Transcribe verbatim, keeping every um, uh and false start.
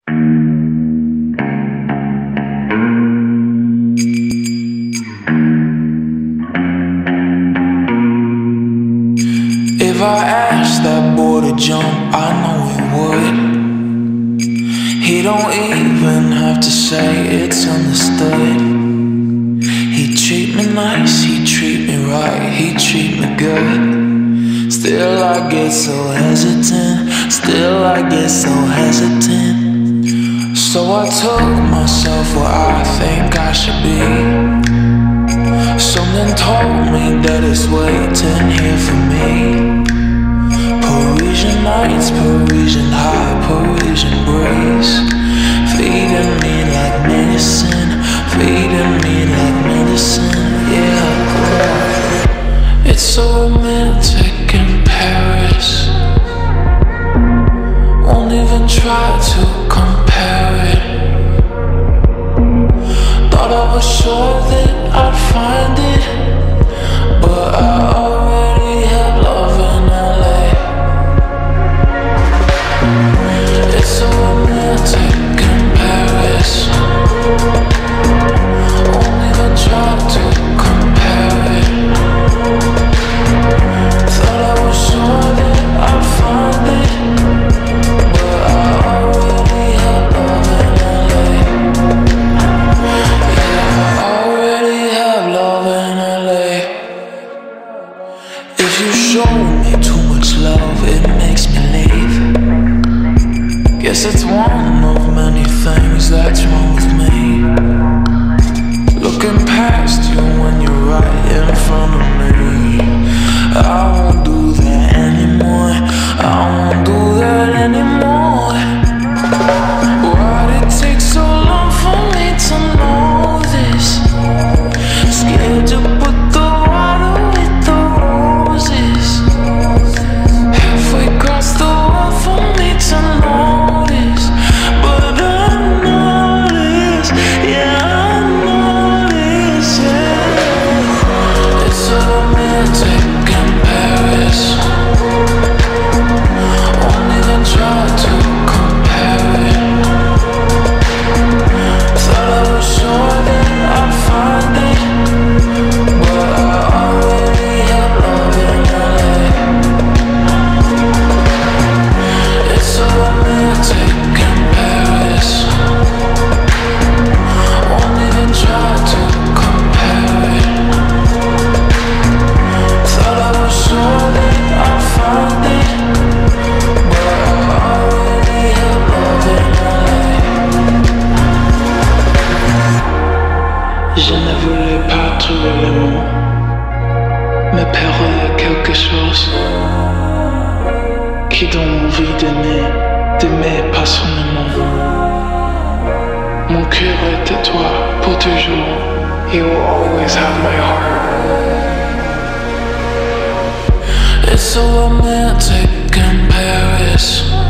If I asked that boy to jump, I know he would. He don't even have to say it's understood. He treat me nice, he treat me right, he treat me good. Still I get so hesitant, still I get so hesitant. So I took myself where I think I should be. Something told me that it's waiting here for me. Parisian nights, Parisian high, Parisian breeze, feeding me like medicine, feeding me like medicine, yeah. It's so romantic in Paris, won't even try to compare it. Thought I was sure that I'd find it, but I already have love in L A. It's so romantic in Paris, won't even try to compare it. Thought I was sure that I'd find it, but I already have love in L A. Yeah, I already have love in L A. If you show me too much love, it makes me leave. Guess it's one of many things that's wrong with me. Looking past you when you're right in front of me. I won't do that anymore, I won't do that anymore. Why'd it take so long for me to know this? Scared to put the water with the roses. Halfway across the world for me to notice, but I notice, yeah, I notice, yeah. It's so romantic in Paris, won't even try to compare it. Thought I was sure that I'd find it, but I already have love in L A. It's so romantic in Paris, won't even try to compare it. Thought I was sure that I'd find it, but I already have love in L A. Je ne voulais pas trouver les mots, mais perdre quelque chose qui donne envie d'aimer, d'aimer passionnément. Mon cœur est à toi pour toujours. You will always have my heart. It's so romantic in Paris,